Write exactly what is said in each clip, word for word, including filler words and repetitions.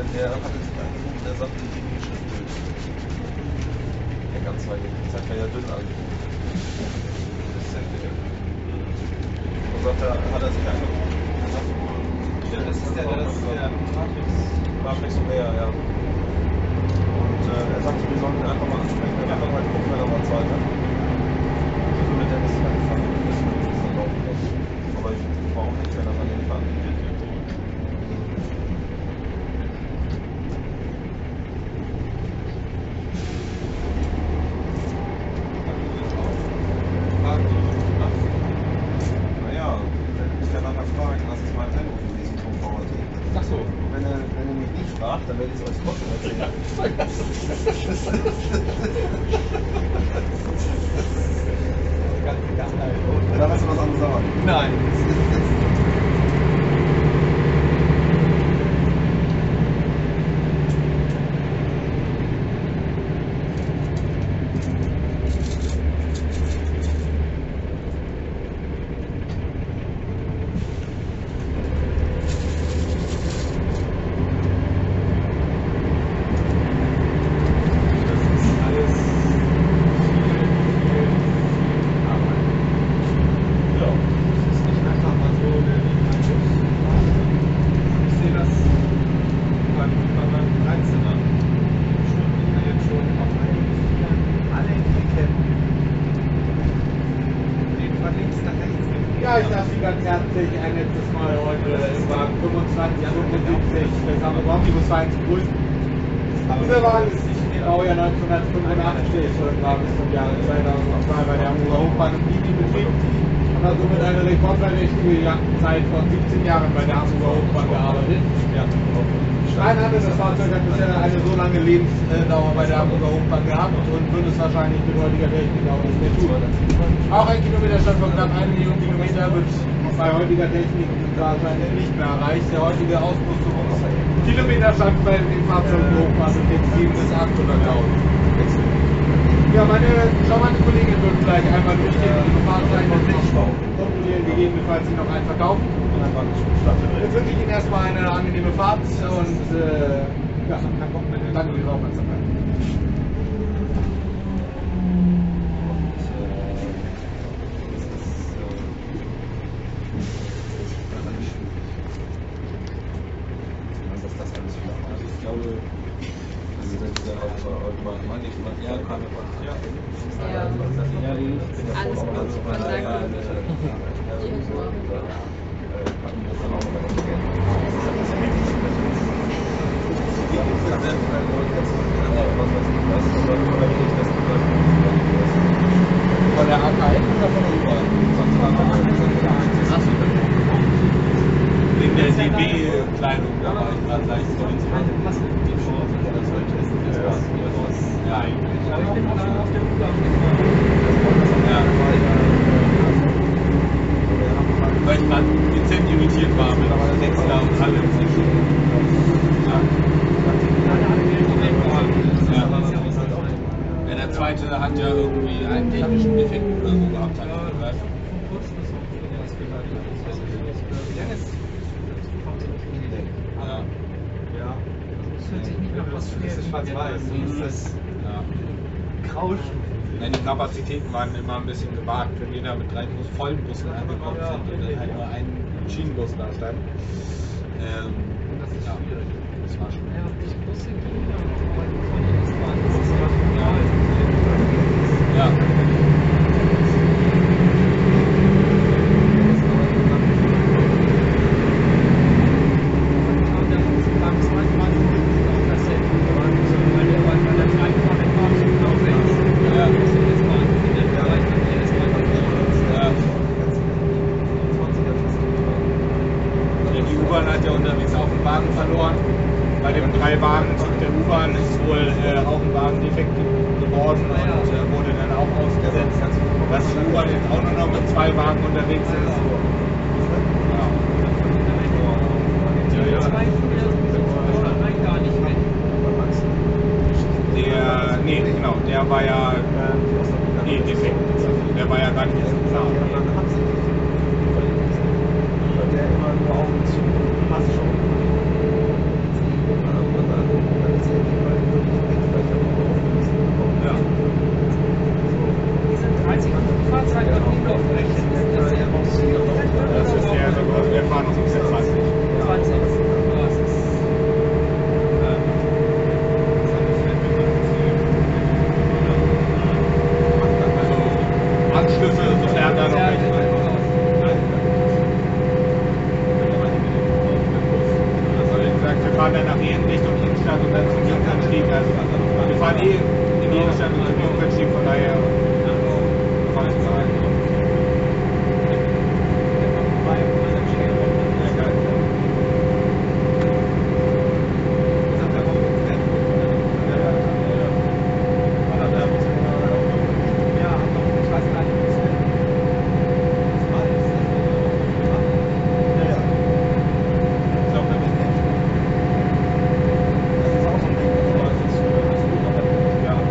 der hat jetzt angerufen, der sagt, die Linie ist schon durch. Der ganz weit, das hat ja dünn angerufen. Das ist ja und sagt, da hat er sich angerufen. Er sagt, ja, das ist der, das ist der Matrix. Matrix und mehr, ja. Und äh, er sagte, wir sollen ihn einfach mal ansprechen, wir werden mal gucken, wenn er mal Zeit hat. Also mit der ist angefangen, wir wissen, wie es dann laufen muss. Aber ich brauche nicht, wenn er an den Fahren geht. Dann werde ich es euch trotzdem erzählen. Dann hast du was anderes sagen. Nein. Ja, ich darf Sie ganz herzlich ein letztes Mal heute im Wagen fünfundzwanzig fünfundsiebzig des Hamburger Omnibus Vereins begrüßen. Dieser Wagen ist im Baujahr neunzehnhundertfünfundachtzig und war bis zum Jahre zweitausendzwei bei der Hamburger Hochbahn im Liniebetrieb und hat somit eine rekordverdächtige Zeit von siebzehn Jahren bei der Hamburger Hochbahn gearbeitet. Ja. Steinhandel, das Fahrzeug hat bisher eine so lange Lebensdauer bei der Hamburger Hochbahn gehabt und würde es wahrscheinlich mit heutiger Technik auch nicht mehr tun. Auch ein Kilometerstand von knapp eine Million Kilometer wird bei heutiger Technik wahrscheinlich nicht mehr erreicht. Der heutige Ausmusterungs Kilometerstand bei dem Fahrzeug Hochbahn sind jetzt sieben bis achthunderttausend. Ja, meine charmante Kollegin wird gleich einmal durchgehen und die Fahrzeuge kontrollieren, gegebenenfalls sie noch einen verkaufen. Jetzt wünsche ich Ihnen erstmal eine angenehme Fahrt und äh, ja, danke für Ihre Aufmerksamkeit. Ich glaube, also das ist ja auch mal manchmal eher kann ja. Ja, alles gut. Man sagt von der A K N oder von der U-Bahn? Wegen der D B-Kleidung, da war ich gerade leicht so die Short oder sollte es nicht erst was. Ja, eigentlich. Aber ich bin auf der U-Bahn. Ja. Weil ich gerade dezent irritiert war mit Texter und allem. Ja. Ja, der zweite hat ja irgendwie einen technischen Defekt oder so gehabt, habe ich gehört. Ja. Ja. Das hört sich nicht nach was für das ist schwarz-weiß. Das ist ja. Graustufen. Ja, die Kapazitäten waren immer ein bisschen gewagt, wenn wir da mit drei Bus, vollen Bussen angekommen sind und dann halt nur ein Schienenbus da stand. Ähm, das ist ja, schwierig. Das war schon. Ja, die Busse gehen ja von den S-Bahn. Ja. Hat ja unterwegs auch einen Wagen verloren. Bei den drei Wagen der U-Bahn ist wohl äh, auch ein Wagen defekt geworden und äh, wurde dann auch ausgesetzt, dass die U-Bahn jetzt auch nur noch mit zwei Wagen unterwegs ist. Ja. Der, nee, genau, der war ja nee, defekt. Der war ja gar nicht erst geplant. Der immer nur auf und zu passt schon. Stadt und dann zum Jungfernstieg. Also wir fahren eh in jede Stadt und zum Jungfernstieg, von daher fahren wir rein. Ja.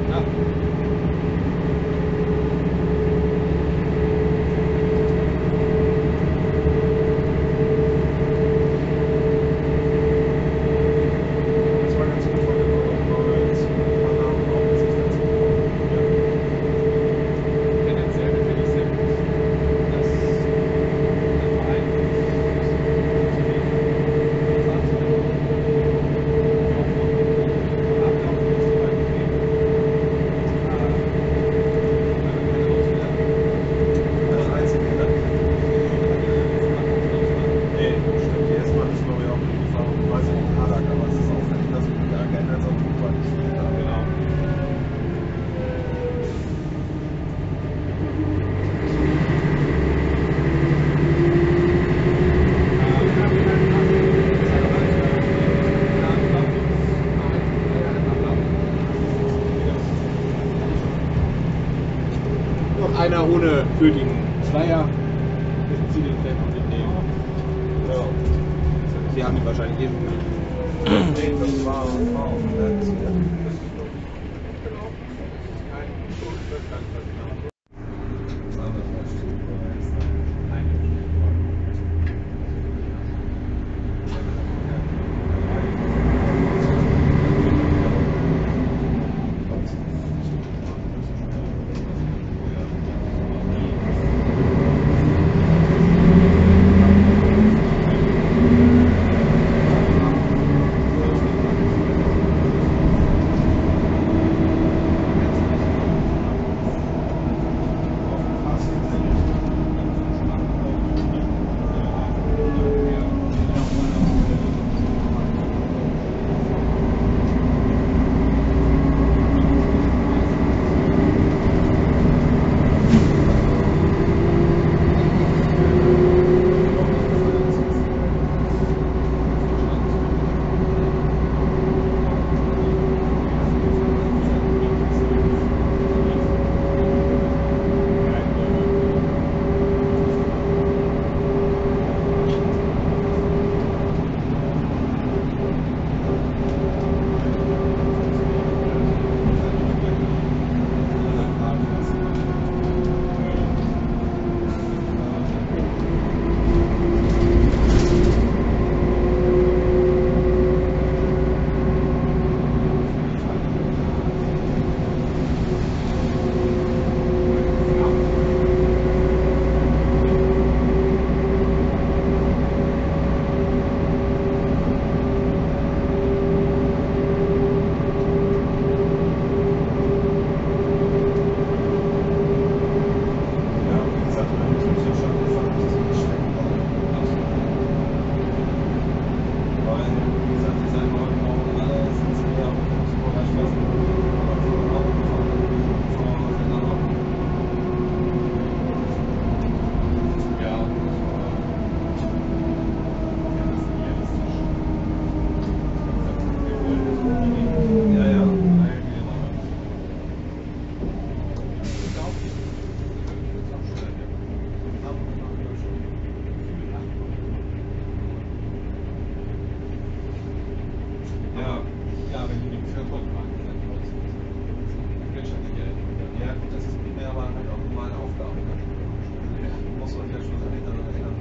Ja. Das war ganz gut von dem Aufbau, jetzt ein paar Namen auch sich dazu kommen. Tendenziell finde ich sehr gut, dass der Verein Das einzige, ne? Nee, stimmt, die erstmal ist glaube ich auch die Erfahrung, weiß ich nicht, Hadak, aber es ist auch nicht, dass ich da geändert habe, weil ich spiele da. genau. Noch einer ohne gültigen Zweier. Das Ziel vielleicht noch mitnehmen. Ja. Sie haben ihn wahrscheinlich eben. Nee, das war, war auch ein Netz.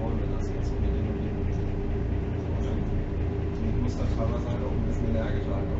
teilweise halt auch ein bisschen energisch halt.